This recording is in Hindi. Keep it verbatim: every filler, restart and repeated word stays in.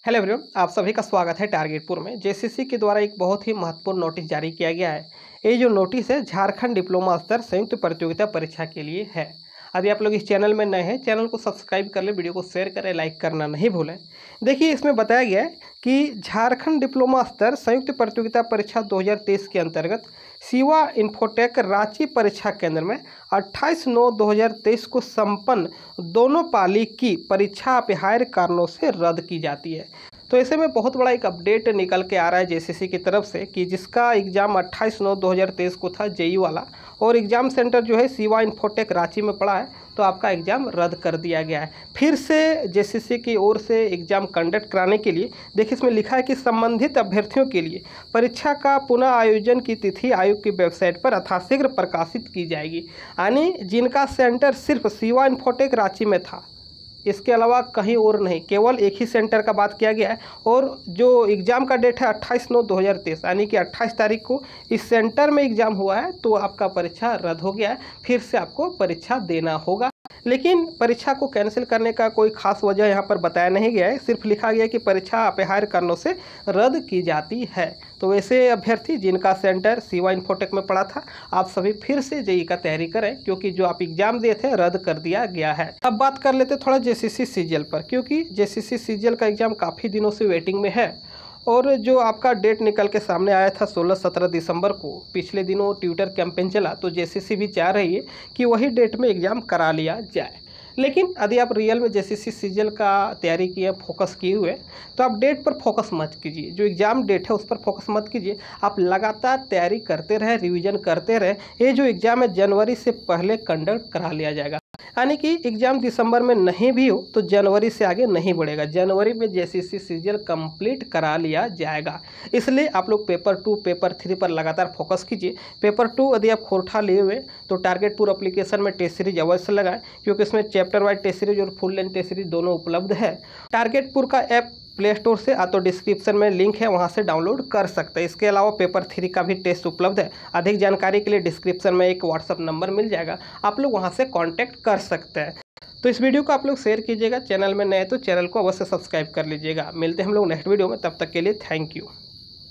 हेलो एवरीवन, आप सभी का स्वागत है टारगेटपुर में। जेसीसी के द्वारा एक बहुत ही महत्वपूर्ण नोटिस जारी किया गया है। ये जो नोटिस है झारखंड डिप्लोमा स्तर संयुक्त प्रतियोगिता परीक्षा के लिए है। यदि आप लोग इस चैनल में नए हैं, चैनल को सब्सक्राइब कर ले, वीडियो को शेयर करें, लाइक करना नहीं भूलें। देखिए, इसमें बताया गया है कि झारखंड डिप्लोमा स्तर संयुक्त प्रतियोगिता परीक्षा दो हज़ार तेईस के अंतर्गत शिवा इन्फोटेक रांची परीक्षा केंद्र में अट्ठाईस नौ दो हज़ार तेईस को संपन्न दोनों पाली की परीक्षा अपहार्य कारणों से रद्द की जाती है। तो ऐसे में बहुत बड़ा एक अपडेट निकल के आ रहा है जेसीसी की तरफ से कि जिसका एग्ज़ाम अट्ठाईस नौ दो हज़ार तेईस को था जेई वाला, और एग्ज़ाम सेंटर जो है शिवा इन्फोटेक रांची में पड़ा है, तो आपका एग्ज़ाम रद्द कर दिया गया है। फिर से जेसीसी की ओर से एग्ज़ाम कंडक्ट कराने के लिए देखिए, इसमें लिखा है कि संबंधित अभ्यर्थियों के लिए परीक्षा का पुनः आयोजन की तिथि आयोग की वेबसाइट पर यथाशीघ्र प्रकाशित की जाएगी। यानी जिनका सेंटर सिर्फ शिवा इन्फोटेक रांची में था, इसके अलावा कहीं और नहीं, केवल एक ही सेंटर का बात किया गया है। और जो एग्ज़ाम का डेट है अट्ठाईस नौ दो हज़ार तेईस, यानी कि अट्ठाईस तारीख को इस सेंटर में एग्ज़ाम हुआ है, तो आपका परीक्षा रद्द हो गया है। फिर से आपको परीक्षा देना होगा, लेकिन परीक्षा को कैंसिल करने का कोई खास वजह यहाँ पर बताया नहीं गया है। सिर्फ लिखा गया है कि परीक्षा अपहार्य कारणों से रद्द की जाती है। तो वैसे अभ्यर्थी जिनका सेंटर शिवा इन्फोटेक में पड़ा था, आप सभी फिर से जेई का तैयारी करें, क्योंकि जो आप एग्जाम दिए थे रद्द कर दिया गया है। अब बात कर लेते थोड़ा जेसीसी सीजीएल पर, क्योंकि जेसीसी सीजीएल का एग्जाम काफ़ी दिनों से वेटिंग में है। और जो आपका डेट निकल के सामने आया था सोलह सत्रह दिसंबर को, पिछले दिनों ट्विटर कैंपेन चला, तो जेसीसी भी चाह रही है कि वही डेट में एग्ज़ाम करा लिया जाए। लेकिन यदि आप रियल में जेसीसी सीजीएल का तैयारी किए, फोकस किए हुए, तो आप डेट पर फोकस मत कीजिए। जो एग्ज़ाम डेट है उस पर फोकस मत कीजिए। आप लगातार तैयारी करते रहें, रिवीजन करते रहें। ये जो एग्ज़ाम है जनवरी से पहले कंडक्ट करा लिया जाएगा। यानी कि एग्ज़ाम दिसंबर में नहीं भी हो तो जनवरी से आगे नहीं बढ़ेगा, जनवरी में जेसीसी सीजीएल कंप्लीट करा लिया जाएगा। इसलिए आप लोग पेपर टू पेपर थ्री पर लगातार फोकस कीजिए। पेपर टू यदि आप खोरठा लिए हुए तो टारगेटपुर एप्लीकेशन में टेस्ट सीरीज अवश्य लगाएं, क्योंकि इसमें चैप्टर वाइज टेस्ट सीरीज और फुल लेंथ टेस्ट सीरीज दोनों उपलब्ध है। टारगेटपुर का ऐप प्ले स्टोर से या तो डिस्क्रिप्शन में लिंक है, वहां से डाउनलोड कर सकते हैं। इसके अलावा पेपर थ्री का भी टेस्ट उपलब्ध है। अधिक जानकारी के लिए डिस्क्रिप्शन में एक व्हाट्सअप नंबर मिल जाएगा, आप लोग वहां से कांटेक्ट कर सकते हैं। तो इस वीडियो को आप लोग शेयर कीजिएगा। चैनल में नए तो चैनल को अवश्य सब्सक्राइब कर लीजिएगा। मिलते हैं हम लोग नेक्स्ट वीडियो में, तब तक के लिए थैंक यू।